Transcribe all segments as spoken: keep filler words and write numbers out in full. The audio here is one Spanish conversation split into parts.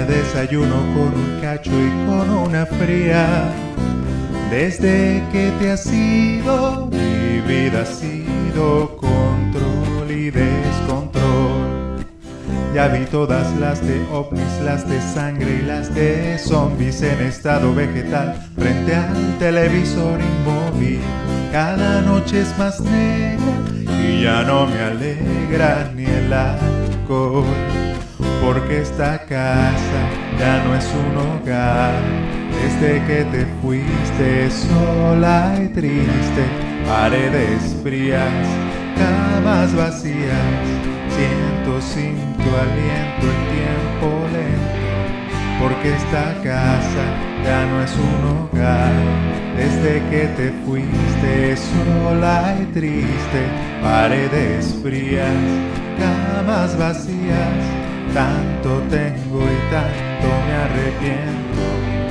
día desayuno con un cacho y con una fría. Desde que te has ido, mi vida ha sido control y descontrol. Ya vi todas las de ovnis, las de sangre y las de zombies en estado vegetal, frente al televisor inmóvil. Cada noche es más negra y ya no me alegra ni el alcohol, porque esta casa ya no es un hogar. Desde que te fuiste sola y triste, paredes frías, camas vacías, siento sin tu aliento el tiempo lento, porque esta casa ya no es un hogar. Desde que te fuiste sola y triste, paredes frías, camas vacías, tanto tengo y tanto me arrepiento.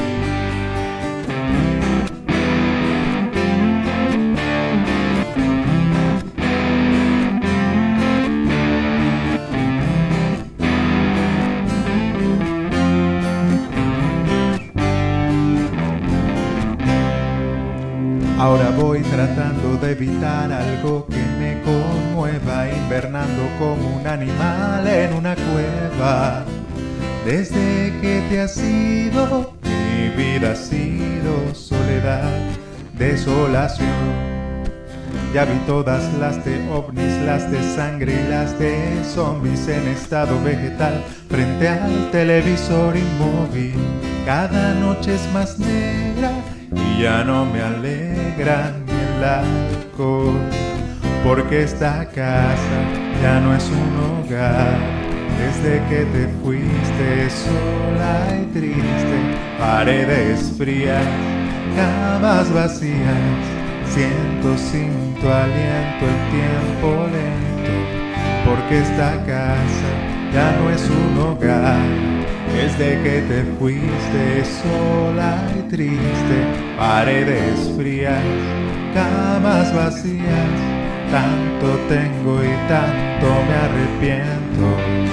Ahora voy tratando de evitar algo que me conmueva, invernando como un animal en una cueva. Desde que te has ido, mi vida ha sido soledad, desolación. Ya vi todas las de ovnis, las de sangre y las de zombies en estado vegetal, frente al televisor inmóvil. Cada noche es más negra y ya no me alegra ni el alcohol, porque esta casa ya no es un hogar. Desde que te fuiste sola y triste, paredes frías, camas vacías, siento sin tu aliento el tiempo lento, porque esta casa ya no es un hogar. Desde que te fuiste sola y triste, paredes frías, camas vacías, tanto tengo y tanto me arrepiento.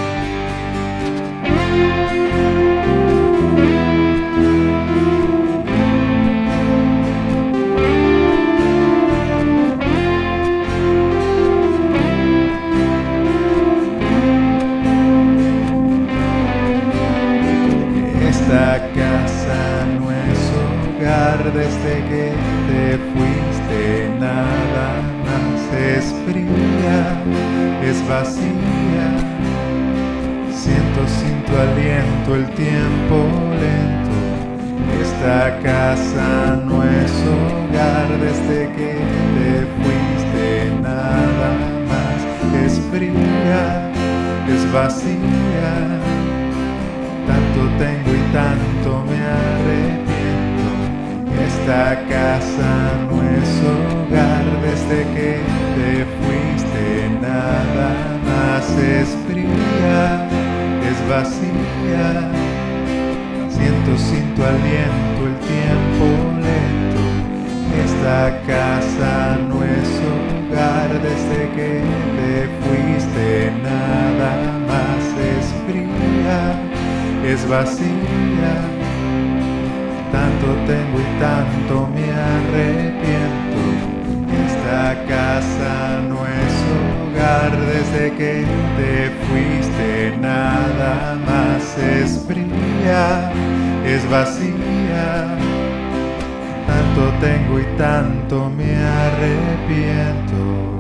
Esta casa no es hogar. Desde que te fuiste nada más es fría, es vacía. Siento sin tu aliento el tiempo lento. Esta casa no es hogar. Desde que te fuiste nada más es fría, es vacía. Tanto tengo y tanto me arrepiento. Esta casa no es hogar. Desde que te fuiste nada más es fría, es vacía. Siento sin tu aliento el tiempo lento. Esta casa no es hogar. Desde que te fuiste nada más es fría, es vacía. Tanto tengo y tanto me arrepiento. Esta casa no es hogar. Desde que te fuiste nada más es fría, es vacía. Tanto tengo y tanto me arrepiento.